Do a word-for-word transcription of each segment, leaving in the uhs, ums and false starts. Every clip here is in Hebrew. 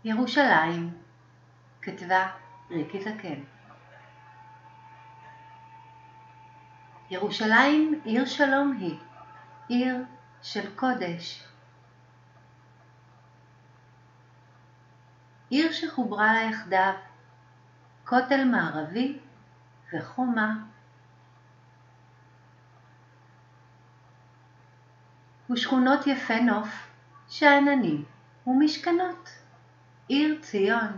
ירושלים, כתבה ריקי זקן. ירושלים עיר שלום היא, עיר של קודש. עיר שחוברה לה יחדיו, כותל מערבי וחומה. ושכונות יפה נוף, שאננים ומשכנות, עיר ציון.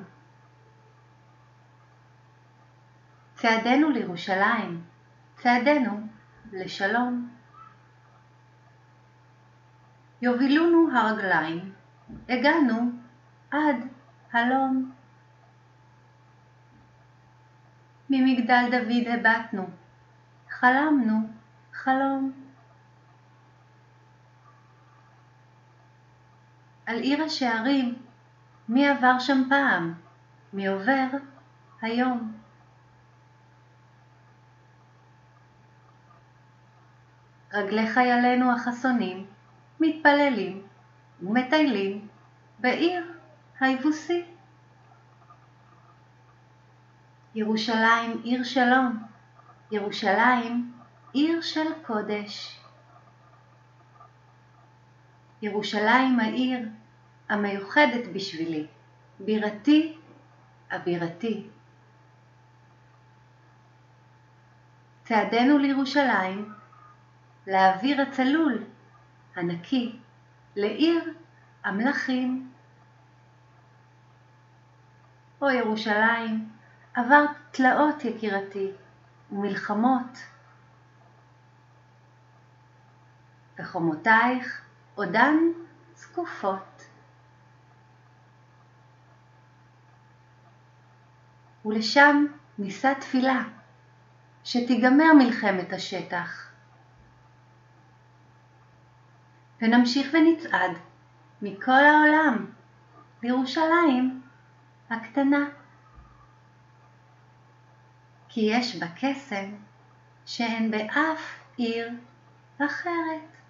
צעדנו לירושלים, צעדנו לשלום. יובילונו הרגליים, הגענו עד הלום. ממגדל דוד הבטנו, חלמנו חלום. על עיר השערים, מי עבר שם פעם, מי עובר היום. רגלי חיילינו החסונים מתפללים ומטיילים בעיר היבוסי. ירושלים עיר שלום, ירושלים עיר של קודש. ירושלים העיר המיוחדת בשבילי, בירתי הבירתי. צעדנו לירושלים, לאוויר הצלול, הנקי, לעיר המלכים. או ירושלים, עברת תלאות יקירתי ומלחמות, וחומותייך עודן זקופות. ולשם נישא תפילה, שתיגמר מלחמת השטח, ונמשיך ונצעד מכל העולם לירושלים הקטנה, כי יש בה קסם שאין באף עיר אחרת.